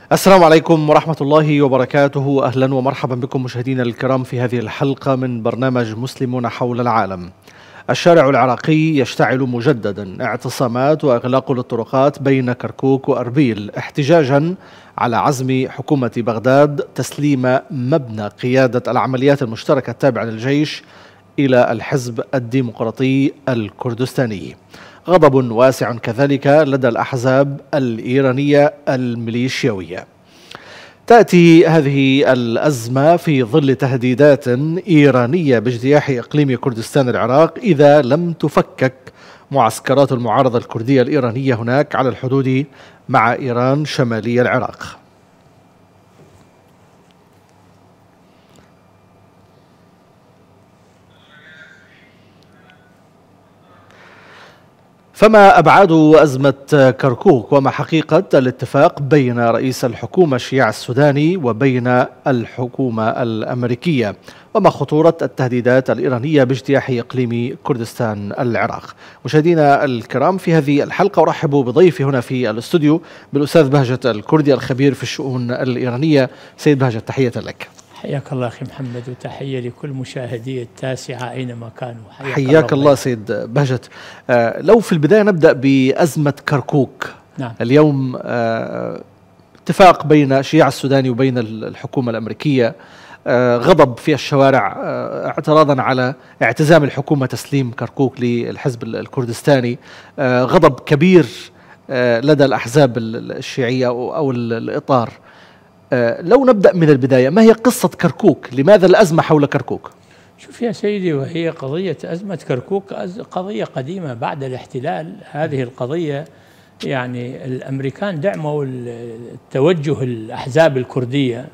السلام عليكم ورحمة الله وبركاته. أهلا ومرحبا بكم مشاهدينا الكرام في هذه الحلقة من برنامج مسلمون حول العالم. الشارع العراقي يشتعل مجددا، اعتصامات وإغلاق للطرقات بين كركوك وأربيل احتجاجا على عزم حكومة بغداد تسليم مبنى قيادة العمليات المشتركة التابعة للجيش إلى الحزب الديمقراطي الكردستاني. غضب واسع كذلك لدى الأحزاب الإيرانية الميليشياوية. تأتي هذه الأزمة في ظل تهديدات إيرانية باجتياح إقليم كردستان العراق إذا لم تفكك معسكرات المعارضة الكردية الإيرانية هناك على الحدود مع إيران شمالي العراق. فما أبعاد أزمة كركوك وما حقيقة الاتفاق بين رئيس الحكومة الشيعي السوداني وبين الحكومة الأمريكية، وما خطورة التهديدات الإيرانية باجتياح إقليم كردستان العراق؟ مشاهدينا الكرام، في هذه الحلقة أرحب بضيفي هنا في الاستوديو بالأستاذ بهجت الكردي الخبير في الشؤون الإيرانية. سيد بهجت، تحية لك. حياك الله أخي محمد، وتحية لكل مشاهدي التاسعة أينما كانوا. حياك الله سيد بهجت. لو في البداية نبدأ بأزمة كركوك. نعم. اليوم اتفاق بين الشيعي السوداني وبين الحكومة الأمريكية، غضب في الشوارع اعتراضا على اعتزام الحكومة تسليم كركوك للحزب الكردستاني، غضب كبير لدى الأحزاب الشيعية أو الإطار. لو نبدأ من البداية، ما هي قصة كركوك؟ لماذا الأزمة حول كركوك؟ شوف يا سيدي، وهي قضية أزمة كركوك قضية قديمة بعد الاحتلال. هذه القضية يعني الأمريكان دعموا التوجه الأحزاب الكردية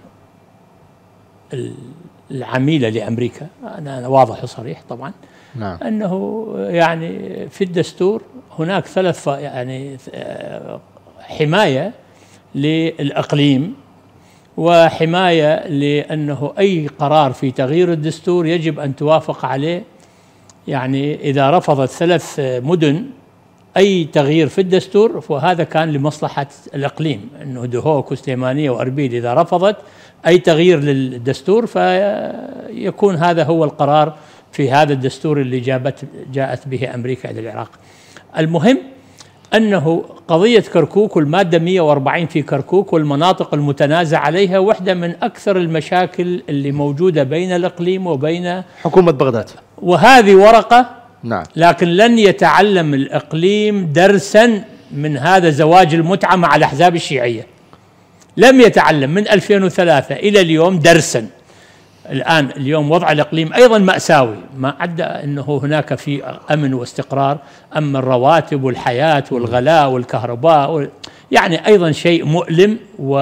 العميلة لأمريكا. أنا واضح وصريح طبعا. نعم. أنه يعني في الدستور هناك ثلاث حماية للإقليم، وحماية لأنه أي قرار في تغيير الدستور يجب أن توافق عليه. يعني إذا رفضت ثلاث مدن أي تغيير في الدستور فهذا كان لمصلحة الإقليم، أنه دهوك وسليمانية وأربيل إذا رفضت أي تغيير للدستور فيكون هذا هو القرار في هذا الدستور اللي جاءت به أمريكا إلى العراق. المهم أنه قضية كركوك والمادة 140 في كركوك والمناطق المتنازع عليها واحدة من أكثر المشاكل اللي موجودة بين الإقليم وبين حكومة بغداد، وهذه ورقة. نعم. لكن لن يتعلم الإقليم درسا من هذا زواج المتعة مع الأحزاب الشيعية. لم يتعلم من 2003 إلى اليوم درسا. اليوم وضع الإقليم أيضا مأساوي، ما عدا أنه هناك في أمن واستقرار، أما الرواتب والحياة والغلاء والكهرباء يعني أيضا شيء مؤلم،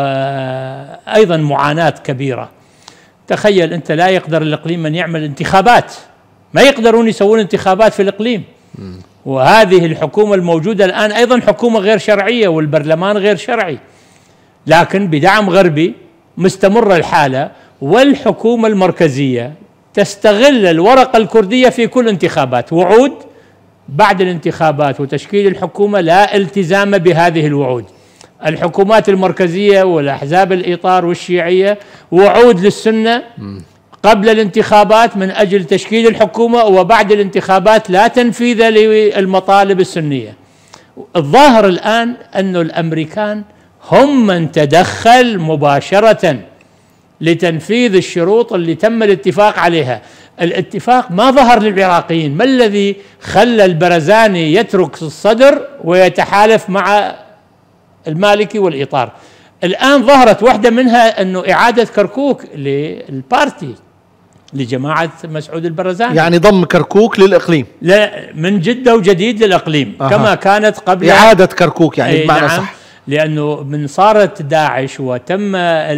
وأيضا معاناة كبيرة. تخيل أنت، لا يقدر الإقليم أن يعمل انتخابات، ما يقدرون يسوون انتخابات في الإقليم. وهذه الحكومة الموجودة الآن أيضا حكومة غير شرعية والبرلمان غير شرعي، لكن بدعم غربي مستمرة الحالة. والحكومة المركزية تستغل الورقة الكردية في كل انتخابات، وعود بعد الانتخابات وتشكيل الحكومة لا التزام بهذه الوعود. الحكومات المركزية والأحزاب الإطار والشيعية وعود للسنة قبل الانتخابات من أجل تشكيل الحكومة، وبعد الانتخابات لا تنفيذ للمطالب السنية. الظاهر الآن أن الأمريكان هم من تدخل مباشرة لتنفيذ الشروط اللي تم الاتفاق عليها. الاتفاق ما ظهر للعراقيين. ما الذي خلى البرزاني يترك الصدر ويتحالف مع المالكي والإطار؟ الآن ظهرت واحدة منها أنه إعادة كركوك للبارتي لجماعة مسعود البرزاني، يعني ضم كركوك للإقليم، لا من جدة وجديد للإقليم. كما كانت قبل إعادة كركوك، يعني بمعنى نعم. صح، لأنه من صارت داعش وتم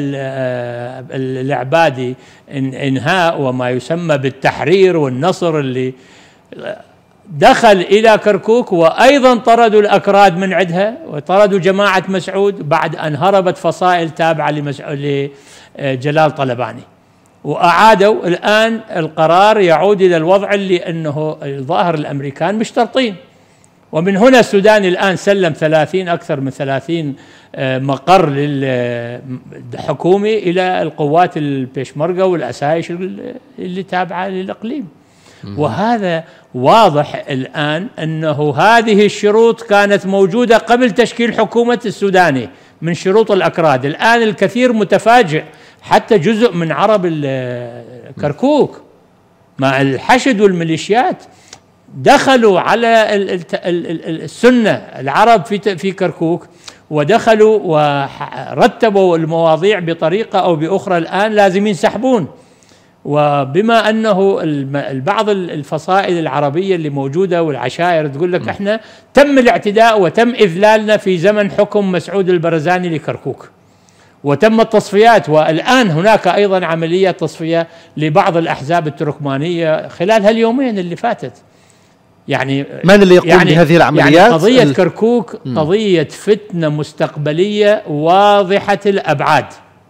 العبادي إنهاء وما يسمى بالتحرير والنصر اللي دخل إلى كركوك، وأيضا طردوا الأكراد من عندها وطردوا جماعة مسعود بعد أن هربت فصائل تابعة لجلال طلباني، وأعادوا الآن القرار يعود إلى الوضع اللي أنه الظاهر الأمريكان مشترطين ومن هنا السودان الآن سلم أكثر من 30 مقر حكومي إلى القوات البيشمركة والأسايش اللي تابعة للإقليم. وهذا واضح الآن أنه هذه الشروط كانت موجودة قبل تشكيل حكومة السوداني من شروط الأكراد. الآن الكثير متفاجئ، حتى جزء من عرب كركوك مع الحشد والميليشيات دخلوا على السنة العرب في كركوك، ودخلوا ورتبوا المواضيع بطريقة أو بأخرى. الآن لازم ينسحبون. وبما أنه بعض الفصائل العربية اللي موجودة والعشائر تقول لك احنا تم الاعتداء وتم إذلالنا في زمن حكم مسعود البرزاني لكركوك، وتم التصفيات، والآن هناك أيضا عملية تصفية لبعض الأحزاب التركمانية خلال هاليومين اللي فاتت. يعني من اللي يقوم بهذه العمليات؟ يعني قضية كركوك قضية فتنة مستقبلية واضحة الأبعاد،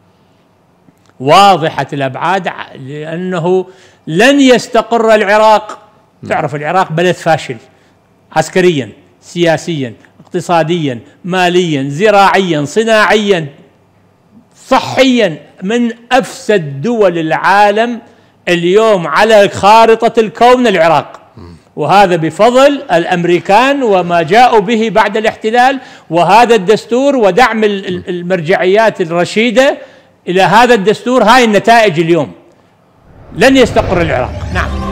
واضحة الأبعاد، لأنه لن يستقر العراق. تعرف العراق بلد فاشل عسكريا، سياسيا، اقتصاديا، ماليا، زراعيا، صناعيا، صحيا، من أفسد دول العالم اليوم على خارطة الكون العراق. وهذا بفضل الأمريكان وما جاءوا به بعد الاحتلال، وهذا الدستور ودعم المرجعيات الرشيدة إلى هذا الدستور. هاي النتائج اليوم. لن يستقر العراق. نعم.